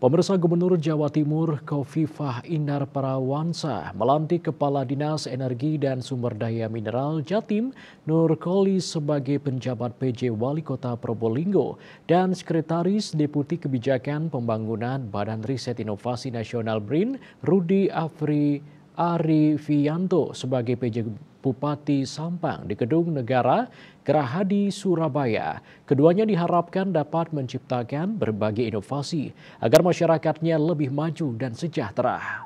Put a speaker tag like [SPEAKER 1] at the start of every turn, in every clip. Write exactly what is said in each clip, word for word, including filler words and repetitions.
[SPEAKER 1] Pemirsa, Gubernur Jawa Timur Khofifah Indar Parawansa melantik Kepala Dinas Energi dan Sumber Daya Mineral Jatim Nurkholis sebagai penjabat P J Wali Kota Probolinggo dan Sekretaris Deputi Kebijakan Pembangunan Badan Riset Inovasi Nasional B R I N Rudi Afri Arifianto sebagai P J Bupati Sampang di Gedung Negara Gerahadi Surabaya. Keduanya diharapkan dapat menciptakan berbagai inovasi agar masyarakatnya lebih maju dan sejahtera.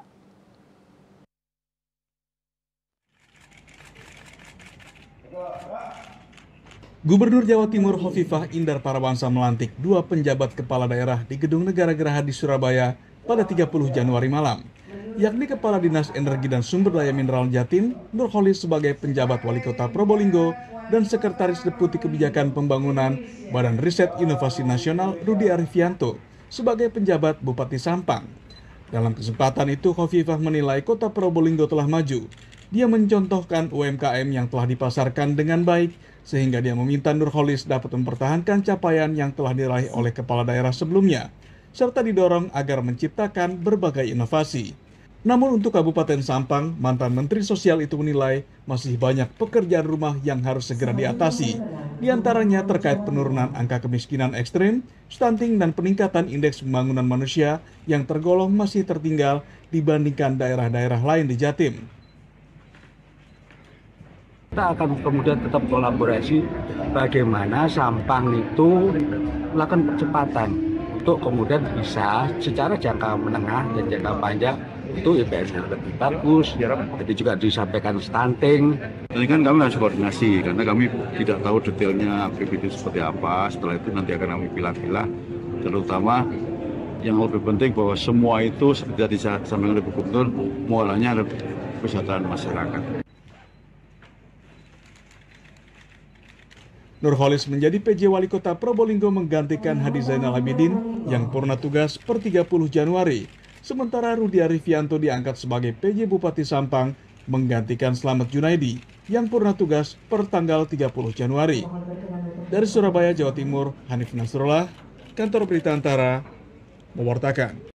[SPEAKER 2] Gubernur Jawa Timur Khofifah Indar Parawansa melantik dua penjabat kepala daerah di Gedung Negara Gerahadi Surabaya pada tiga puluh Januari malam, yakni Kepala Dinas Energi dan Sumber Daya Mineral Jatim Nurkholis sebagai penjabat Wali Kota Probolinggo dan Sekretaris Deputi Kebijakan Pembangunan Badan Riset Inovasi Nasional Rudi Arifianto sebagai penjabat Bupati Sampang. Dalam kesempatan itu, Khofifah menilai Kota Probolinggo telah maju. Dia mencontohkan U M K M yang telah dipasarkan dengan baik, sehingga dia meminta Nurkholis dapat mempertahankan capaian yang telah diraih oleh kepala daerah sebelumnya, serta didorong agar menciptakan berbagai inovasi. Namun untuk Kabupaten Sampang, mantan Menteri Sosial itu menilai masih banyak pekerjaan rumah yang harus segera diatasi. Di antaranya terkait penurunan angka kemiskinan ekstrim, stunting, dan peningkatan indeks pembangunan manusia yang tergolong masih tertinggal dibandingkan daerah-daerah lain di Jatim.
[SPEAKER 3] Kita akan kemudian tetap kolaborasi bagaimana Sampang itu melakukan percepatan untuk kemudian bisa secara jangka menengah dan jangka panjang itu I P S-nya lebih bagus. Jadi juga disampaikan stunting.
[SPEAKER 4] Ini kan kami harus koordinasi karena kami tidak tahu detailnya A P B D itu seperti apa. Setelah itu nanti akan kami pilah-pilah, terutama yang lebih penting bahwa semua itu seperti tadi saya sampaikan oleh Bu Gubernur, muaranya adalah kesejahteraan masyarakat.
[SPEAKER 2] Nurkholis menjadi P J Wali Kota Probolinggo menggantikan Hadi Zainal Abidin yang purna tugas per tiga puluh Januari. Sementara Rudi Arifianto diangkat sebagai P J Bupati Sampang menggantikan Slamet Junaidi yang purna tugas per tanggal tiga puluh Januari. Dari Surabaya, Jawa Timur, Hanif Nasrullah, Kantor Berita Antara, mewartakan.